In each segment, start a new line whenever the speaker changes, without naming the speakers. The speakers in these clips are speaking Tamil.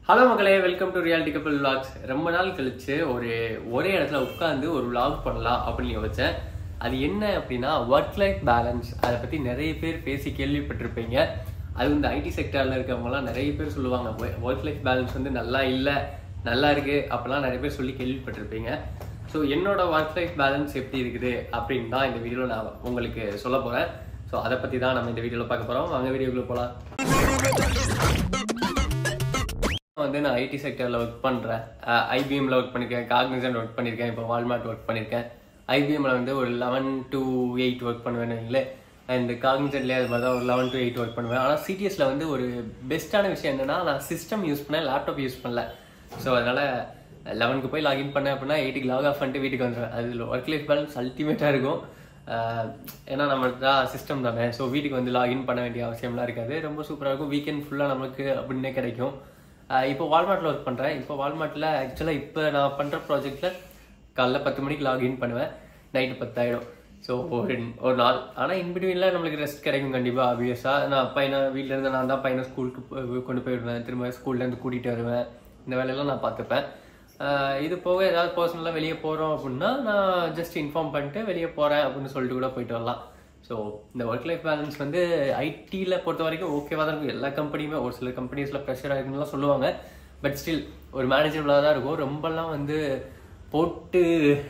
ஹலோ மக்களே, welcome to reality couple vlogs. ரொம்ப நாள் கழிச்சு ஒரே இடத்துல உட்காந்து ஒரு விளாக் பண்ணலாம் அப்படின்னு யோசிச்சேன். அது என்ன அப்படின்னா ஒர்க் லைஃப் பேலன்ஸ். அதை பற்றி நிறைய பேர் பேசி கேள்விப்பட்டிருப்பீங்க. அது இந்த ஐடி செக்டரில் இருக்கவங்கலாம் நிறைய பேர் சொல்லுவாங்க ஒர்க் லைஃப் பேலன்ஸ் வந்து நல்லா இல்லை, நல்லா இருக்கு அப்படிலாம் நிறைய பேர் சொல்லி கேள்விப்பட்டிருப்பீங்க. ஸோ என்னோட ஒர்க் லைஃப் பேலன்ஸ் எப்படி இருக்குது அப்படின்னு தான் இந்த வீடியோவில் நான் உங்களுக்கு சொல்ல போகிறேன். ஸோ அதை பற்றி தான் நம்ம இந்த வீடியோவில் பார்க்க போகிறோம். வாங்க வீடியோக்குள்ளே போகலாம். நான் ஐடி செக்டரில் ஒர்க் பண்ணுறேன். ஐபிஎம்ல ஒர்க் பண்ணியிருக்கேன், காக்னிசன்ட் ஒர்க் பண்ணியிருக்கேன், இப்போ வால்மார்ட் ஒர்க் பண்ணியிருக்கேன். ஐபிஎம்ல வந்து ஒரு 11 to 8 ஒர்க் பண்ணுவேன் இல்லை, அண்ட் காக்னிசன்ட்லேயே அது மாதிரி தான் ஒரு 11 to 8 ஒர்க் பண்ணுவேன். ஆனால் சிடிஎஸ்ல வந்து ஒரு பெஸ்ட்டான விஷயம் என்னன்னா, நான் சிஸ்டம் யூஸ் பண்ணேன், லேப்டாப் யூஸ் பண்ணல. ஸோ அதனால 11க்கு போய் லாகின் பண்ணேன் அப்படின்னா 8க்கு லாக் ஆஃப் பண்ணிட்டு வீட்டுக்கு வந்துடுவேன். அது ஒர்க் லைஃப் பேலன்ஸ் அல்டிமேட்டாக இருக்கும். ஏன்னா நம்மளுக்கு தான் சிஸ்டம் தானே, ஸோ வீட்டுக்கு வந்து லாகின் பண்ண வேண்டிய அவசியம்லாம் இருக்காது. ரொம்ப சூப்பராக இருக்கும். வீக்கெண்ட் ஃபுல்லாக நமக்கு அப்படின்னே கிடைக்கும். இப்போ வால்மார்ட்டில் ஒர்க் பண்ணுறேன். இப்போ வால்மார்ட்டில் ஆக்சுவலாக இப்போ நான் பண்ணுற ப்ராஜெக்டில் காலைல 10 மணிக்கு லாகின் பண்ணுவேன், நைட்டு 10 ஆகிடும். ஸோ ஒரு நாள். ஆனால் இன்பிட்வீனில் நம்மளுக்கு ரெஸ்ட் கிடைக்கும் கண்டிப்பாக. ஆப்வியஸாக நான் பையனை வீட்டிலேருந்து நான் தான் பையனை ஸ்கூலுக்கு கொண்டு போய் விடுவேன், திரும்ப ஸ்கூல்லேருந்து கூட்டிகிட்டு வருவேன். இந்த வேலையெல்லாம் நான் பார்த்துப்பேன். இது போக ஏதாவது பர்சனலாக வெளியே போகிறோம் அப்படின்னா நான் ஜஸ்ட் இன்ஃபார்ம் பண்ணிட்டு வெளியே போகிறேன் அப்படின்னு சொல்லிட்டு கூட போயிட்டு வரலாம். ஸோ இந்த ஒர்க் லைஃப் பேலன்ஸ் வந்து ஐடியில் பொறுத்த வரைக்கும் ஓகேவாக தான் இருக்கும். எல்லா கம்பெனியுமே ஒரு சில கம்பெனிஸில் ப்ரெஷர் ஆகிருக்குலாம் சொல்லுவாங்க. பட் ஸ்டில் ஒரு மேனேஜபிளாக தான் இருக்கும். ரொம்பலாம் வந்து போட்டு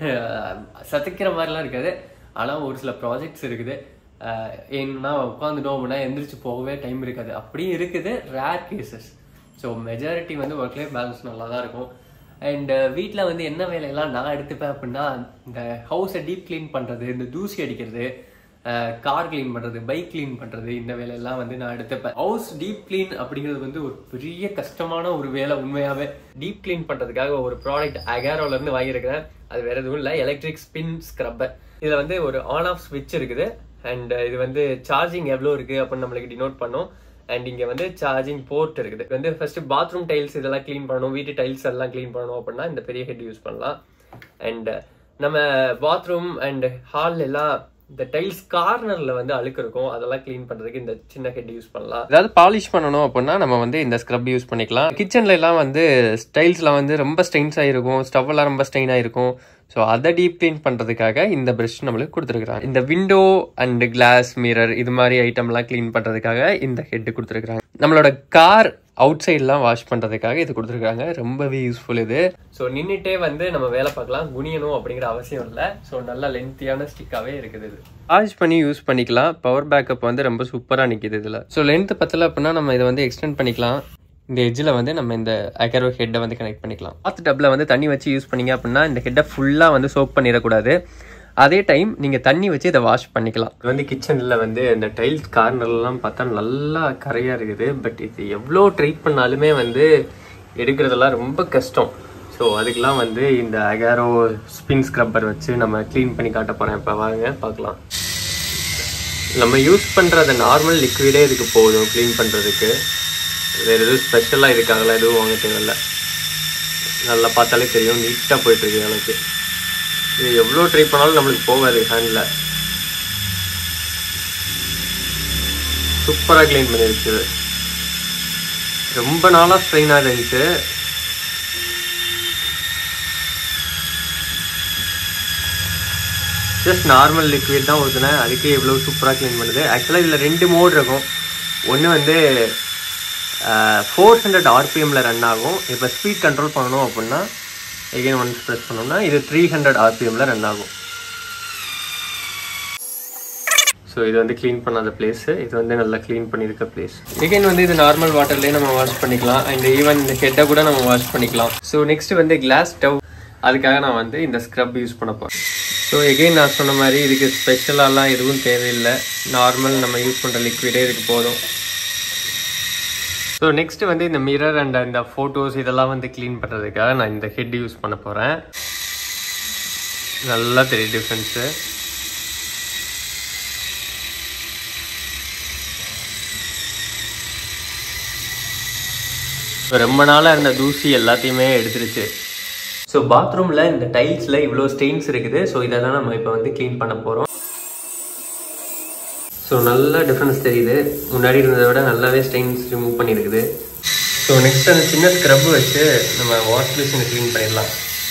சதைக்கிற மாதிரிலாம் இருக்காது. ஆனால் ஒரு சில ப்ராஜெக்ட்ஸ் இருக்குது, ஏன்னா உட்காந்துட்டோம் அப்படின்னா எந்திரிச்சு போகவே டைம் இருக்காது. அப்படியும் இருக்குது, ரேர் கேசஸ். ஸோ மெஜாரிட்டி வந்து ஒர்க் லைஃப் பேலன்ஸ் நல்லா தான் இருக்கும். அண்ட் வீட்டில் வந்து என்ன வேலையெல்லாம் நான் எடுத்துப்பேன் அப்படின்னா, இந்த ஹவுஸை டீப் கிளீன் பண்ணுறது, இந்த தூசி அடிக்கிறது, கார் கிளீன் பண்ணுறது, பைக் கிளீன் பண்ணுறது, இந்த வேலையெல்லாம் வந்து நான் எடுத்துப்பேன். ஹவுஸ் டீப் கிளீன் அப்படிங்கிறது வந்து ஒரு பெரிய கஷ்டமான ஒரு வேலை. உண்மையாகவே டீப் கிளீன் பண்ணுறதுக்காக ஒரு ப்ராடக்ட் அகாரோலேருந்து வாங்கியிருக்கிறேன். அது வேறு எதுவும் இல்லை, எலக்ட்ரிக் ஸ்பின் ஸ்க்ரப்பர். இதில் வந்து ஒரு ஆன் ஆஃப் ஸ்விட்ச் இருக்குது. அண்ட் இது வந்து சார்ஜிங் எவ்வளோ இருக்குது அப்படின்னு நம்மளுக்கு டினோட் பண்ணும். அண்ட் இங்கே வந்து சார்ஜிங் போர்ட் இருக்குது. வந்து ஃபர்ஸ்ட் பாத்ரூம் டைல்ஸ் இதெல்லாம் க்ளீன் பண்ணணும், வீட்டு டைல்ஸ் எல்லாம் க்ளீன் பண்ணணும் அப்படின்னா இந்த பெரிய ஹெட் யூஸ் பண்ணலாம். அண்ட் நம்ம பாத்ரூம் அண்ட் ஹால் எல்லாம் இந்த டைல்ஸ் கார்னர்ல வந்து அழுக்கு இருக்கும், அதெல்லாம் கிளீன் பண்றதுக்கு இந்த சின்ன ஹெட் யூஸ் பண்ணலாம். ஏதாவது பாலிஷ் பண்ணணும் அப்படின்னா நம்ம வந்து இந்த ஸ்க்ரப் யூஸ் பண்ணிக்கலாம். கிச்சன்ல எல்லாம் வந்து டைல்ஸ்லாம் வந்து ரொம்ப ஸ்டெயின்ஸ் ஆயிருக்கும், ஸ்டவ் எல்லாம் ரொம்ப ஸ்டெயின் ஆயிருக்கும். ஸோ அதை டீப் கிளீன் பண்றதுக்காக இந்த பிரஷ் நம்மளுக்கு கொடுத்துருக்காங்க. இந்த விண்டோ அண்ட் கிளாஸ் மிரர் இது மாதிரி ஐட்டம்லாம் கிளீன் பண்றதுக்காக இந்த ஹெட் கொடுத்துருக்காங்க. நம்மளோட கார் அவுட் சைட்லாம் வாஷ் பண்ணுறதுக்காக இது கொடுத்துருக்காங்க. ரொம்பவே யூஸ்ஃபுல் இது. ஸோ நின்றுட்டே வந்து நம்ம வேலை பார்க்கலாம், குனியணும் அப்படிங்கிற அவசியம் இல்லை. ஸோ நல்லா லென்த்தியான ஸ்டிக்காகவே இருக்குது. இது சார்ஜ் பண்ணி யூஸ் பண்ணிக்கலாம். பவர் பேக்கப் வந்து ரொம்ப சூப்பராக நிற்கிது இதில். ஸோ லென்த் பத்தல அப்படின்னா நம்ம இதை வந்து எக்ஸ்டெண்ட் பண்ணிக்கலாம். இந்த எட்ஜில் வந்து நம்ம இந்த அகரோ ஹெட்டை வந்து கனெக்ட் பண்ணிக்கலாம். பாத் டப்பில் வந்து தண்ணி வச்சு யூஸ் பண்ணிங்க அப்படின்னா இந்த ஹெட்டை ஃபுல்லாக வந்து சோக் பண்ணிடக்கூடாது. அதே டைம் நீங்கள் தண்ணி வச்சு இதை வாஷ் பண்ணிக்கலாம். இது வந்து கிச்சனில் வந்து இந்த டைல்ஸ் கார்னர்லாம் பார்த்தா நல்லா கரையாக இருக்குது. பட் இது எவ்வளோ ட்ரை பண்ணாலுமே வந்து எடுக்கிறதெல்லாம் ரொம்ப கஷ்டம். ஸோ அதுக்கெலாம் வந்து இந்த அகாரோ ஸ்பின் ஸ்க்ரப்பர் வச்சு நம்ம க்ளீன் பண்ணி காட்ட போகிறேன். இப்போ வாங்க பார்க்கலாம். நம்ம யூஸ் பண்ணுற அந்த நார்மல் லிக்விடே இதுக்கு போதும் க்ளீன் பண்ணுறதுக்கு. வேறு எதுவும் ஸ்பெஷலாக இதுக்காகலாம் எதுவும் வாங்க தேவையில்லை. நல்லா பார்த்தாலே தெரியும், நீட்டாக போயிட்டுருக்கு எனக்கு. இது எவ்வளோ ட்ரை பண்ணாலும் நம்மளுக்கு போகாது ஹேண்டில். சூப்பராக க்ளீன் பண்ணிருச்சு. ரொம்ப நாளாக ஸ்ட்ரெயினாக இருந்துச்சு. ஜஸ்ட் நார்மல் லிக்விட் தான் ஊற்றுனேன், அதுக்கே எவ்வளோ சூப்பராக க்ளீன் பண்ணுது. ஆக்சுவலாக இதில் 2 மோட் இருக்கும். ஒன்று வந்து 400 RPMல ரன் ஆகும். இப்போ ஸ்பீட் கண்ட்ரோல் பண்ணணும் அப்படின்னா எகைன் ஒன்ஸ் ப்ரெஸ் பண்ணோம்னா இது 300 RPMல ரன் ஆகும். ஸோ இது வந்து க்ளீன் பண்ணாத பிளேஸு, இது வந்து நல்லா க்ளீன் பண்ணியிருக்க பிளேஸ். எகைன் வந்து இது நார்மல் வாட்டர்லேயே நம்ம வாஷ் பண்ணிக்கலாம். அண்ட் ஈவன் இந்த ஹெட்டை கூட நம்ம வாஷ் பண்ணிக்கலாம். ஸோ நெக்ஸ்ட் வந்து கிளாஸ் ஸ்டவ், அதுக்காக நான் வந்து இந்த ஸ்க்ரப் யூஸ் பண்ண போகிறேன். ஸோ எகைன் நான் சொன்ன மாதிரி இதுக்கு ஸ்பெஷலாலாம் எதுவும் தேவையில்லை, நார்மல் நம்ம யூஸ் பண்ணுற லிக்விடே இதுக்கு போதும். ஸோ நெக்ஸ்ட் வந்து இந்த மிரர் அண்ட் இந்த ஃபோட்டோஸ் இதெல்லாம் வந்து க்ளீன் பண்ணுறதுக்காக நான் இந்த ஹெட் யூஸ் பண்ண போகிறேன். நல்லா தெரியும் டிஃப்ரென்ஸு. ரொம்ப நாளாக இருந்த தூசி எல்லாத்தையுமே எடுத்துருச்சு. ஸோ பாத்ரூமில் இந்த டைல்ஸில் இவ்வளோ ஸ்டெயின்ஸ் இருக்குது. ஸோ இதெல்லாம் நம்ம இப்போ வந்து க்ளீன் பண்ண போகிறோம். ஸோ நல்ல டிஃப்ரென்ஸ் தெரியுது, முன்னாடி இருந்ததை விட நல்லாவே ஸ்டெயின்ஸ் ரிமூவ் பண்ணியிருக்குது. ஸோ ஸோ நெக்ஸ்ட் அந்த சின்ன ஸ்க்ரப் வச்சு நம்ம வாஷ் பேசினை க்ளீன் பண்ணிடலாம்.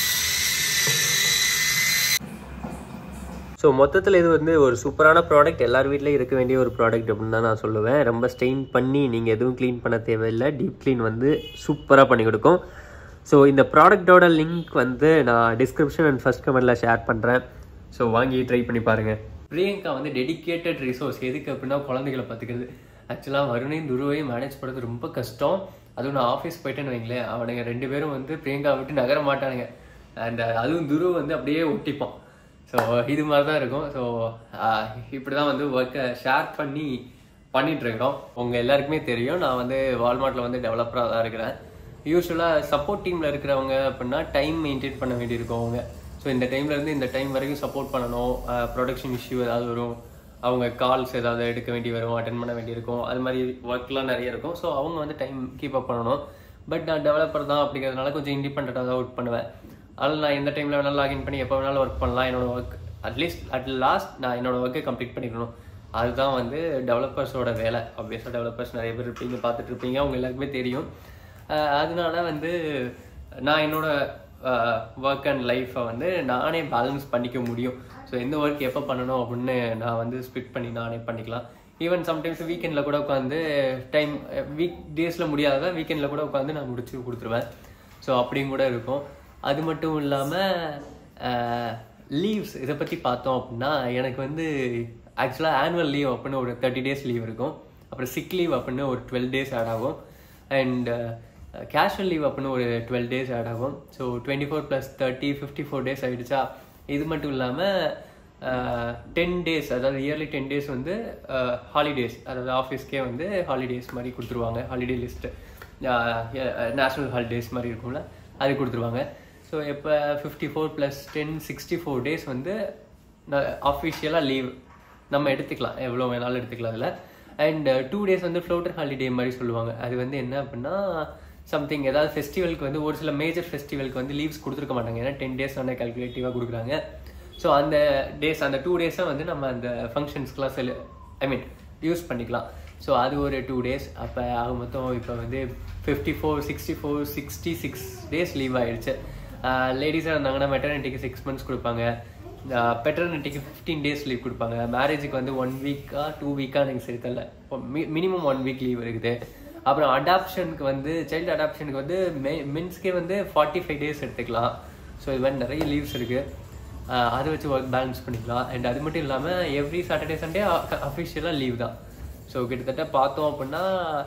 ஸோ மொத்தத்தில் இது வந்து ஒரு சூப்பரான ப்ராடக்ட், எல்லார் வீட்லேயும் இருக்க வேண்டிய ஒரு ப்ராடக்ட் அப்படின்னு தான் நான் சொல்லுவேன். ரொம்ப ஸ்டெயின் பண்ணி நீங்கள் எதுவும் க்ளீன் பண்ண தேவையில்லை, டீப் க்ளீன் வந்து சூப்பராக பண்ணி கொடுக்கும். ஸோ இந்த ப்ராடக்டோட லிங்க் வந்து நான் டிஸ்கிரிப்ஷன் அண்ட் ஃபர்ஸ்ட் கமெண்ட்டில் ஷேர் பண்ணுறேன். ஸோ வாங்கி ட்ரை பண்ணி பாருங்கள். பிரியங்கா வந்து டெடிக்கேட்டட் ரிசோர்ஸ். எதுக்கு அப்படின்னா குழந்தைகளை பார்த்துக்கிறது. ஆக்சுவலாக வருணையும் துருவையும் மேனேஜ் பண்ணுறது ரொம்ப கஷ்டம். அதுவும் நான் ஆஃபீஸ் போயிட்டேன்னு வைங்களேன், அவனுங்க 2 பேரும் வந்து பிரியங்கா விட்டு நகர மாட்டானுங்க. அண்ட் அதுவும் துரு வந்து அப்படியே ஒட்டிப்பான். ஸோ இது மாதிரி தான் இருக்கும். ஸோ இப்படி தான் வந்து ஒர்க்கை ஷேர் பண்ணிகிட்ருக்கிறோம். உங்கள் எல்லாருக்குமே தெரியும், நான் வந்து வால்மார்ட்டில் வந்து டெவலப்பராக தான் இருக்கிறேன். யூஸ்வலாக சப்போர்ட் டீமில் இருக்கிறவங்க அப்படின்னா டைம் மெயின்டைன் பண்ண வேண்டியிருக்கும் அவங்க. ஸோ இந்த டைம்லேருந்து இந்த டைம் வரைக்கும் சப்போர்ட் பண்ணணும். ப்ரொடக்ஷன் இஷ்யூ ஏதாவது வரும், அவங்க கால்ஸ் ஏதாவது எடுக்க வேண்டி வரும், அட்டென்ட் பண்ண வேண்டியிருக்கும், அது மாதிரி ஒர்க்லாம் நிறைய இருக்கும். ஸோ அவங்க வந்து டைம் கீப் அப் பண்ணணும். பட் நான் டெவலப்பர் தான் அப்படிங்கிறதுனால கொஞ்சம் இண்டிபெண்ட்டாக தான் ஒர்க் பண்ணுவேன். அதனால் நான் எந்த டைமில் வேணாலும் லாகின் பண்ணி எப்போ வேணாலும் ஒர்க் பண்ணலாம். என்னோட ஒர்க் அட் லாஸ்ட் நான் என்னோட ஒர்க்கை கம்ப்ளீட் பண்ணிக்கணும். அதுதான் வந்து டெவலப்பர்ஸோட வேலை. ஆப்வியஸாக டெவலப்பர்ஸ் நிறைய பேர் இருப்பீங்க, பார்த்துட்டு இருப்பீங்க, அவங்க எல்லாருக்குமே தெரியும். அதனால வந்து நான் என்னோட ஒர்க் அண்ட் லைஃப்பை வந்து நானே பேலன்ஸ் பண்ணிக்க முடியும். ஸோ எந்த ஒர்க் எப்போ பண்ணணும் அப்படின்னு நான் வந்து ஸ்பிட் பண்ணி நானே பண்ணிக்கலாம். ஈவன் சம்டைம்ஸ் வீக்கெண்டில் கூட உட்காந்து வீக் டேஸில் முடியாத வீக்கெண்டில் கூட உட்காந்து நான் முடிச்சு கொடுத்துருவேன். ஸோ அப்படியும் கூட இருக்கும். அது மட்டும் இல்லாமல் லீவ்ஸ் இதை பற்றி பார்த்தோம் அப்படின்னா, எனக்கு வந்து ஆக்சுவலாக ஆனுவல் லீவ் அப்படின்னு ஒரு 30 days லீவ் இருக்கும். அப்புறம் சிக் லீவ் அப்படின்னு ஒரு 12 days ஆட் ஆகும். அண்ட் கேஷுவல் லீவ் அப்படின்னு ஒரு 12 days ஆட் ஆகும். ஸோ 24 + 30 54 days ஆகிடுச்சா. இது மட்டும் இல்லாமல் 10 days, அதாவது இயர்லி 10 days வந்து ஹாலிடேஸ், அதாவது ஆஃபீஸ்க்கே வந்து ஹாலிடேஸ் மாதிரி கொடுத்துருவாங்க. ஹாலிடே லிஸ்ட்டு நேஷ்னல் ஹாலிடேஸ் மாதிரி இருக்கும்ல, அது கொடுத்துருவாங்க. ஸோ இப்போ 54 + 10 64 days வந்து அஃபிஷியலாக லீவ் நம்ம எடுத்துக்கலாம், எவ்வளோ வேணாலும் எடுத்துக்கலாம் அதில். அண்ட் 2 days வந்து ஃப்ளோட்டர் ஹாலிடே மாதிரி சொல்லுவாங்க. அது வந்து என்ன அப்படின்னா, சம்திங் ஏதாவது ஃபெஸ்டிவலுக்கு வந்து ஒரு சில மேஜர் ஃபெஸ்டிவலுக்கு வந்து லீவ்ஸ் கொடுத்துருக்க மாட்டாங்க. ஏன்னா 10 days வந்து கால்குலேட்டிவாக கொடுக்குறாங்க. ஸோ அந்த டேஸ், அந்த 2 days வந்து நம்ம அந்த ஃபங்க்ஷன்ஸ்க்கெலாம் யூஸ் பண்ணிக்கலாம். ஸோ அது ஒரு 2 days. அப்போ ஆக மொத்தம் இப்போ வந்து 54 64 66 days லீவ் ஆகிடுச்சு. லேடிஸாக இருந்தாங்கன்னா மெட்டர்னிட்டிக்கு 6 months கொடுப்பாங்க. பெட்டர்னிட்டிக்கு 15 days லீவ் கொடுப்பாங்க. மேரேஜுக்கு வந்து 1 week 2 week எனக்கு சரி தெரியல, மினிமம் 1 week லீவ் இருக்குது. அப்புறம் அடாப்ஷனுக்கு வந்து சைல்டு அடாப்ஷனுக்கு வந்து மென்ஸ்க்கே வந்து 45 days எடுத்துக்கலாம். ஸோ இது மாதிரி நிறைய லீவ்ஸ் இருக்குது. அதை வச்சு ஒர்க் பேலன்ஸ் பண்ணிக்கலாம். அண்ட் அது மட்டும் இல்லாமல் எவ்ரி சாட்டர்டே சண்டே அஃபிஷியலாக லீவ் தான். ஸோ கிட்டத்தட்ட பார்த்தோம் அப்படின்னா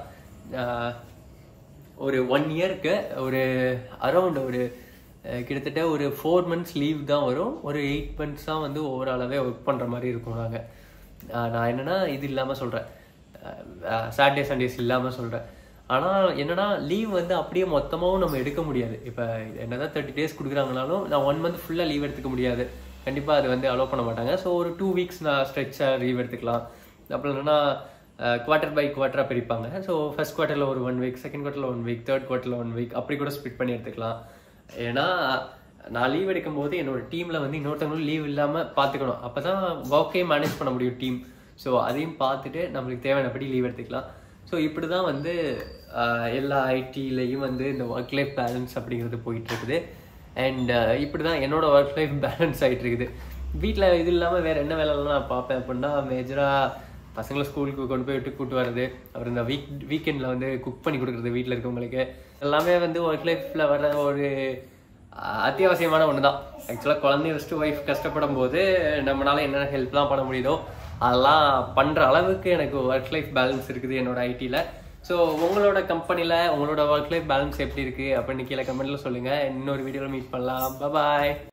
ஒரு 1 yearக்கு ஒரு அரௌண்ட் ஒரு கிட்டத்தட்ட ஒரு 4 months லீவ் தான் வரும். ஒரு 8 months தான் வந்து ஓவராலாகவே ஒர்க் பண்ணுற மாதிரி இருக்கும். நான் என்னென்னா இது இல்லாமல் சொல்கிறேன், சாட்டர்டே சண்டேஸ் இல்லாமல் சொல்கிறேன். ஆனால் என்னென்னா லீவ் வந்து அப்படியே மொத்தமாகவும் நம்ம எடுக்க முடியாது. இப்போ என்ன தான் 30 days கொடுக்குறாங்கனாலும் நான் 1 month ஃபுல்லாக லீவ் எடுத்துக்க முடியாது. கண்டிப்பாக அது வந்து அலோவ் பண்ண மாட்டாங்க. ஸோ ஒரு 2 weeks நான் ஸ்ட்ரெச்சாக லீவ் எடுத்துக்கலாம். அப்புறம் என்னென்னா குவார்ட்டர் பை குவார்ட்டராக பிரிப்பாங்க. ஸோ ஃபர்ஸ்ட் குவார்ட்டரில் ஒரு 1 week, செகண்ட் குவார்ட்டரில் 1 week, தேர்ட் குவார்ட்டரில் 1 week அப்படி கூட ஸ்பிட் பண்ணி எடுத்துக்கலாம். ஏன்னா நான் லீவ் எடுக்கும் போது என்னோட டீமில் வந்து இன்னொருத்தவங்களும் லீவ் இல்லாமல் பார்த்துக்கணும். அப்போ தான் ஒர்க்கே மேனேஜ் பண்ண முடியும் டீம். ஸோ அதையும் பார்த்துட்டு நம்மளுக்கு தேவையானபடி லீவ் எடுத்துக்கலாம். ஸோ இப்படி தான் வந்து எல்லா ஐடிலையும் வந்து இந்த ஒர்க் லைஃப் பேலன்ஸ் அப்படிங்கிறது போயிட்டுருக்குது. அண்ட் இப்படி தான் என்னோட ஒர்க் லைஃப் பேலன்ஸ் ஆகிட்டு இருக்குது. வீட்டில் இது இல்லாமல் வேறு என்ன வேலைலாம் நான் பார்ப்பேன் அப்படின்னா, மேஜராக பசங்களை ஸ்கூலுக்கு கொண்டு போய் விட்டு கூட்டு வர்றது, அப்புறம் இந்த வீக்கெண்டில் வந்து குக் பண்ணி கொடுக்குறது வீட்டில் இருக்கவங்களுக்கு, எல்லாமே வந்து ஒர்க் லைஃப்பில் வர ஒரு அத்தியாவசியமான ஒன்று தான். ஆக்சுவலாக குழந்தைய வச்சுட்டு ஒய்ஃப் கஷ்டப்படும் போது நம்மளால என்னென்ன ஹெல்ப்லாம் பண்ண முடியுதோ அதெல்லாம் பண்ணுற அளவுக்கு எனக்கு ஒர்க் லைஃப் பேலன்ஸ் இருக்குது என்னோட ஐடியில். ஸோ உங்களோட கம்பெனியில் உங்களோட ஒர்க் லைஃப் பேலன்ஸ் எப்படி இருக்குது அப்படின்னு கீழே கமெண்ட்டில் சொல்லுங்கள். இன்னொரு வீடியோவில் மீட் பண்ணலாம். பாய்.